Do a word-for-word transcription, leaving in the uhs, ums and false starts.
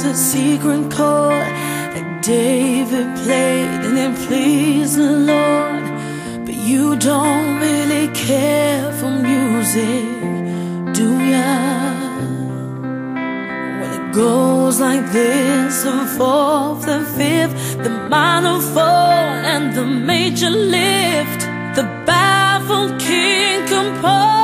was a secret chord that David played and it pleased the Lord. But you don't really care for music, do ya? When it goes like this, the fourth, the fifth, the minor fall and the major lift, the baffled king composed